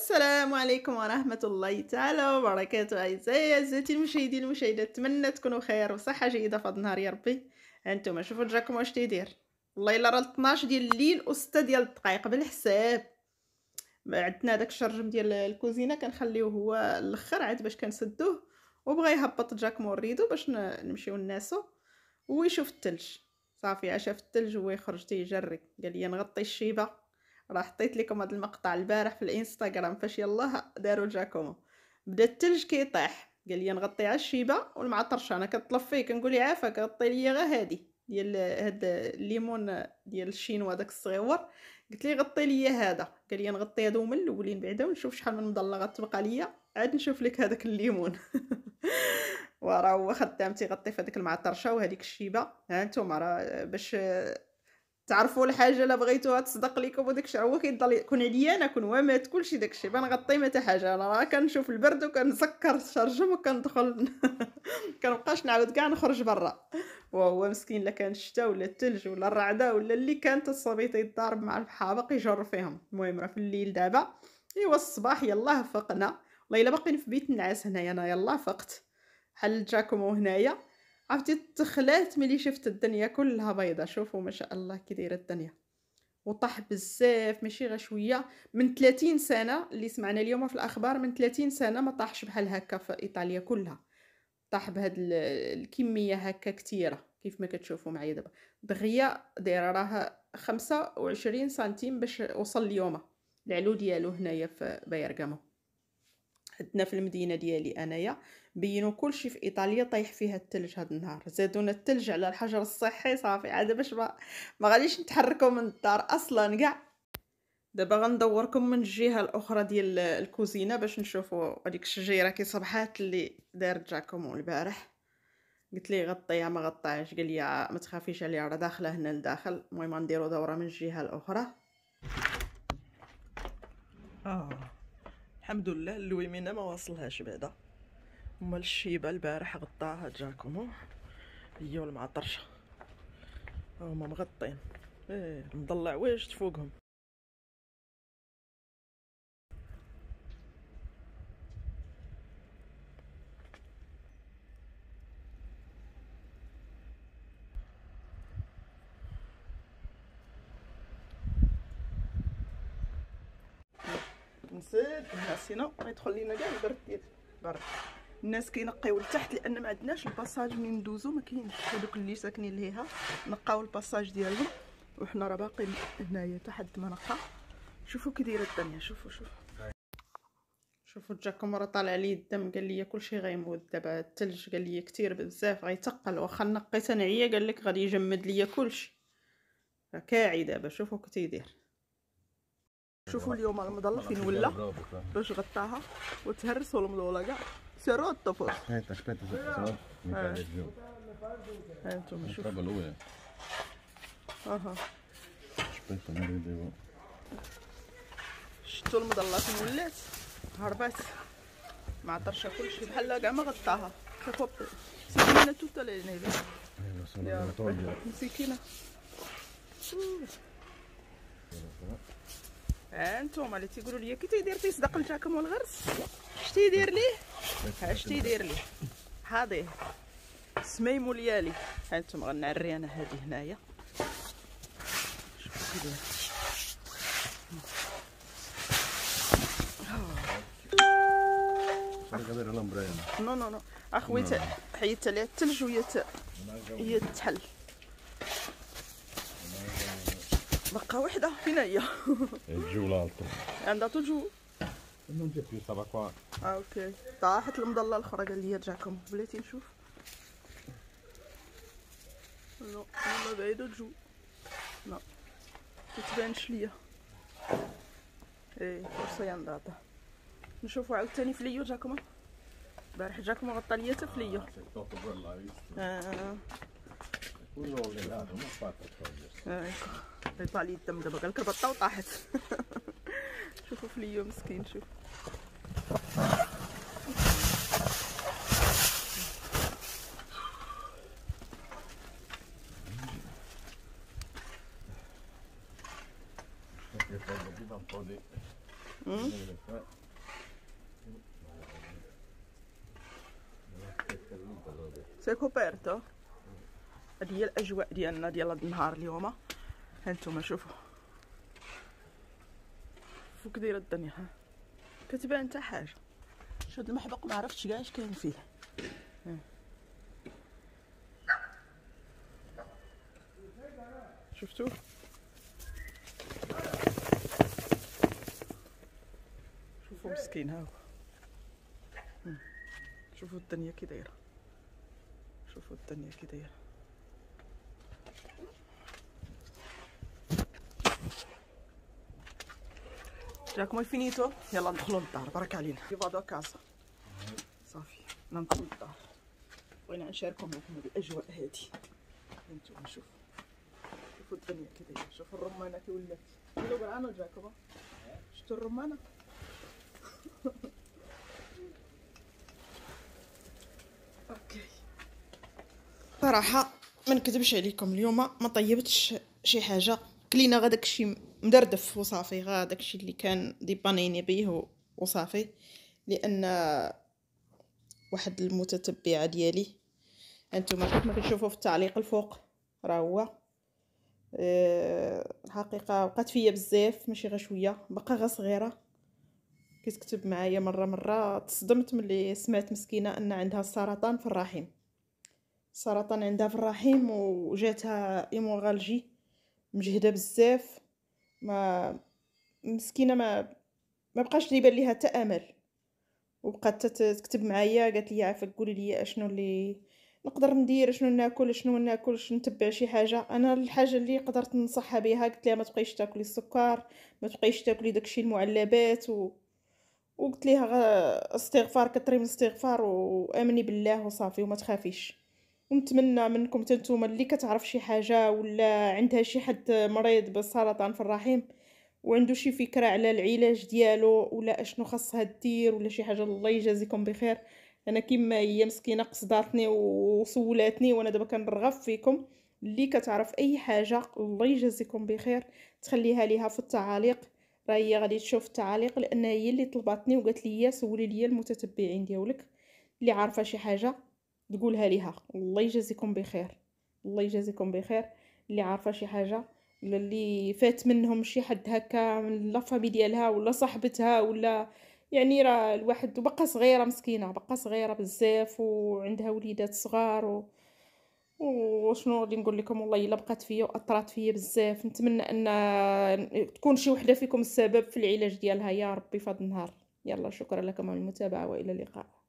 السلام عليكم ورحمة الله تعالى وبركاته. أعزائي عزيزاتي المشاهدين والمشاهدات، نتمنى تكونوا بخير وصحة جيدة في هذا النهار يا ربي. هانتوما شوفوا جاكم واش تيدير. والله الا راه 12 ديال الليل و6 ديال الدقائق بالحساب. عندنا داك الشرجم ديال الكوزينه كنخليوه هو الاخر عاد باش كنسدوه، وبغى يهبط جاكم وريدو باش نمشيو نناسو ويشوف الثلج. صافي عشا في الثلج وهو يخرج تيجري، قال لي نغطي الشيبه. راه حطيت لكم هذا المقطع البارح في الانستغرام فاش يلاه داروا جاكومو. بدا الثلج كيطيح، قال لي نغطي على الشيبه والمعطرشه. انا كنطلب فيه كنقول لي عافاك غطي لي غير هادي ديال هاد الليمون ديال الشينوا داك الصغيور. قلت لي غطي لي هذا، قال لي نغطي هادو هما الاولين بعدا ونشوف شحال من مضله غتبقى ليا عاد نشوف لك هذاك الليمون. وراه هو خدام تيغطي في هذيك المعطرشه وهذيك الشيبه. ها نتوما راه باش تعرفوا الحاجه الا بغيتوها تصدق لكم وداك الشيء هو كيضل يكون عليا انا كون ما كلشي داك الشيء بنغطي ما حتى حاجه. انا راه كنشوف البرد وكنسكر الشرجم وكندخل. كنبقاش نعاود كاع نخرج برا، وهو مسكين لا كان الشتا ولا الثلج ولا الرعده ولا اللي كانت الصبيط يضارب مع الحابق يجر فيهم. المهم راه في الليل دابا ايوا الصباح يلاه فقنا. والله الا باقيين في بيت النعاس هنايا، انا يلاه فقت حل جاكم هنايا. عرفتي تخلات ملي شفت الدنيا كلها بيضة. شوفوا ما شاء الله كي دايره الدنيا، وطاح بزاف ماشي غير شويه. من 30 سنه اللي سمعنا اليوم في الاخبار، من 30 سنه ما طاحش بحال هكا في ايطاليا كلها. طاح بهاد الكميه هكا كتيره كيف ما كتشوفوا معايا دابا. دغيا دايره راه 25 سنتيم باش وصل اليوم العلو ديالو هنايا في بايرغامو. عندنا في المدينه ديالي انايا بينوا كلشي في ايطاليا طايح فيها الثلج هذا النهار. زادونا الثلج على الحجر الصحي صافي عاد باش ما غاديش نتحركوا من الدار اصلا كاع. دابا غندوركم من الجهه الاخرى ديال الكوزينه باش نشوفوا هذيك الشجيره كي صبحات اللي دارت جاكومو البارح. قلت ليه غطيها ما غطاهاش، قال لي ما تخافيش عليها راه داخله هنا لداخل. المهم نديروا دوره من الجهه الاخرى. الحمد لله اللويمينه ما واصلهاش بعدا. هما الشيبه البارح غطاها جاكومو هي والمعطرشه هما مغطين. مضلع واش تفوقهم. نسيت نسينا ما يدخل لينا كاع البرد ديال البرد. الناس كينقيو لتحت لان ما عندناش الباساج منين ندوزو، ما كاينش. هذوك اللي ساكنين ليها نقاو الباساج ديالهم وحنا راه باقيين هنايا تحت ما نقا. شوفوا كي دايره الدنيا. شوفوا جاكم راه طالع لي الدم. قال لي كلشي غيموت دابا. الثلج قال لي كتير بزاف غيتقل، واخا نقيت انعيا قال لك غادي يجمد ليا كلشي. كاعي دابا. شوفوا كي تيدير. شوفوا اليوم المظله فين ولا باش غطاها وتهرسوا المظله كاع. سيروا الطفل. هانتوما شوفوا. شفتوا المظله فين ولات هربات. معطرشه كلشي بحال كاع ما غطاها. شوفوا مسكينه توتا لينا. مسكينه. هانتوما اللي تيقولوا لي كي تيدير تيصدق لجاكم والغرس. اش تيدير ليه؟ اش تيدير ليه؟ هادي سميمو ليالي. هانتوما غنعري انا هادي هنايا. شوفوا كي داير. نو اخوي حيدت عليها الثلج وهي تحل. بقى وحده فين هي؟ الجو l'altro. عندها تجو. Non c'è più, stava qua. اوكي طاحت المظله الاخرى. قال لي جاكم بلاتي نشوف. لا والله بعيده تجو. لا متبانش ليا. فرصه نضاطه. نشوفوا عاوتاني في ليو جاكم. البارح جاكم غطى ليا حتى في ليو. يطلع لي الدم دابا. قالك ربطه وطاحت. شوفوا في ليو مسكين. شوف سي كوبرتو. هذه هي الاجواء ديالنا ديال هذا النهار اليوم. هانتوما شوفوا كي دايره الدنيا، ها كتبان حتى حاجه. شو هاد المحبق ما عرفتش كاع اش كاين فيه. شفتوه؟ شوفوا مسكين ها هو. شوفوا الدنيا كي دايره، شوفوا الدنيا كي دايره. جاكم فينيتو، يلا ندخلوا للدار. بارك علينا فادو كاسا صافي ندخلوا للدار. بغينا نشارككم معكم هذه الاجواء هذه. هانتوما شوفوا الدنيا كي دايره. شوفوا الرمانه كي ولات كيلو غرانو. جاكم شفتوا الرمانه؟ اوكي صراحه ما نكذبش عليكم، اليوم ما طيبتش شي حاجه. كلينا غا داكشي مدردف وصافي، غا داكشي اللي كان ديبانيني بيه وصافي. لان واحد المتتبعه ديالي، انتما كما كتشوفوا في التعليق الفوق راه هو الحقيقه وقعت فيا بزاف، ماشي غير شويه، باقا غير صغيره. كتكتب معايا مره تصدمت ملي سمعت مسكينه ان عندها السرطان في الرحم. السرطان عندها في الرحم وجاتها هيموغالجي، مجهده بزاف. ما مسكينه ما بقاش يبان ليها حتى امل، وبقات تكتب معايا. قالت لي عافاك قولي لي اشنو اللي نقدر ندير، شنو ناكل شنو ما ناكلش، نتبع شي حاجه. انا الحاجه اللي قدرت ننصحها بها قلت لها ما تبقيش تاكلي السكر، ما تبقيش تاكلي داكشي المعلبات وقلت ليها استغفار، كثري من الاستغفار وامني بالله وصافي وما تخافيش. ونتمنى منكم نتوما اللي كتعرف شي حاجه ولا عندها شي حد مريض بالسرطان في الرحم وعنده شي فكره على العلاج ديالو ولا اشنو خاصها دير ولا شي حاجه، الله يجازيكم بخير. انا كيما هي مسكينه قصداتني وسولاتني، وانا دابا كنرغب فيكم اللي كتعرف اي حاجه الله يجازيكم بخير تخليها ليها في التعاليق. راه هي غادي تشوف التعاليق، لان هي اللي طلباتني وقالت لي سولي لي المتتبعين ديالك اللي عارفه شي حاجه تقولها ليها. الله يجازيكم بخير، الله يجازيكم بخير. اللي عارفه شي حاجه ولا اللي فات منهم شي حد هكا من لافامي ديالها ولا صاحبتها ولا يعني، راه الواحد وبقى صغيره مسكينه، بقى صغيره بزاف وعندها وليدات صغار وشنو غادي نقول لكم، والله الا بقات فيا واثرت فيا بزاف. نتمنى ان تكون شي وحده فيكم السبب في العلاج ديالها يا ربي في هذا النهار. يلا شكرا لكم على المتابعه والى اللقاء.